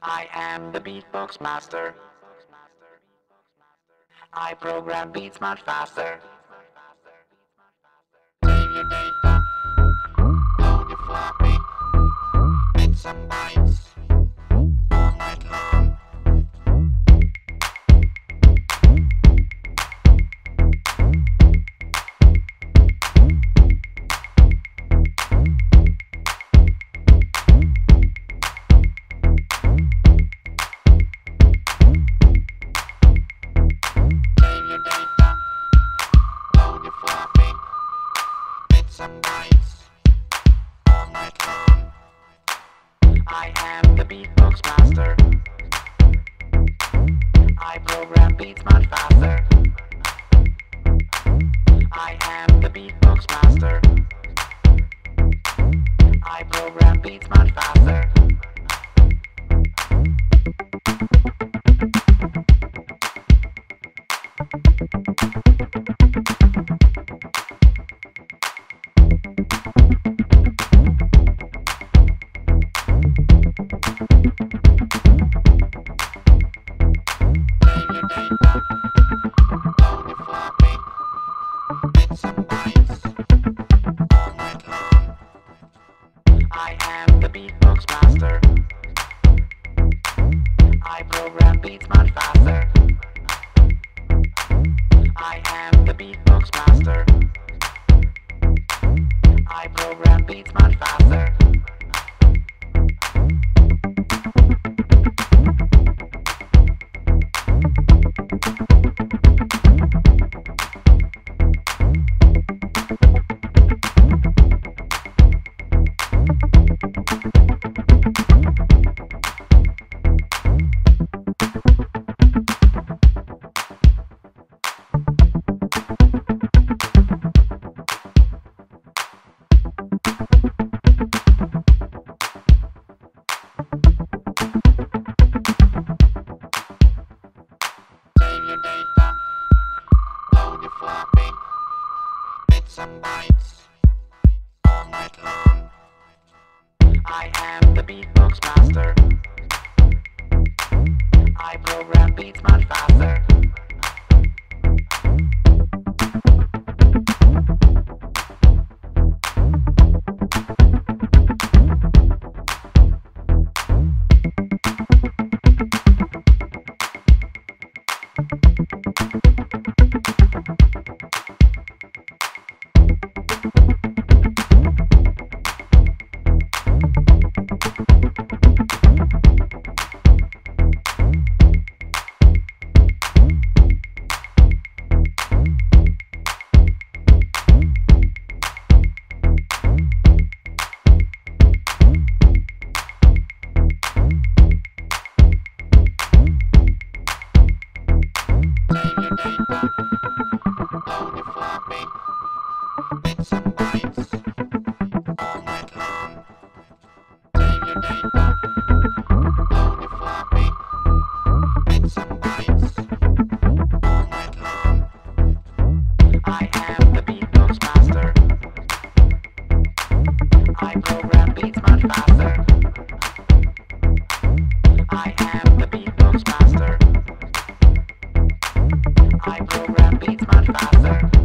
I am the beatbox master. I program beats much faster. Save your data, load your floppy, make some bytes all night long. Save your data, load your floppy, make some bytes all night long. I am the beatbox master. I program beats much faster. I am the beatbox master. I program beats much faster. Save your data, load your floppy, make some bytes all night long. I am the beatbox master. I program beats much faster. I am the beatbox master. I program beats much faster. Save your data, load your floppy, make some bytes all night long. I am the beatbox master. I program beats much faster. Save your data, load your floppy, make some bytes all night long. Save your data, load your floppy, make some bytes all night long. I am the beatbox master. I program beats much faster. I am the beatbox master. I program beats much faster.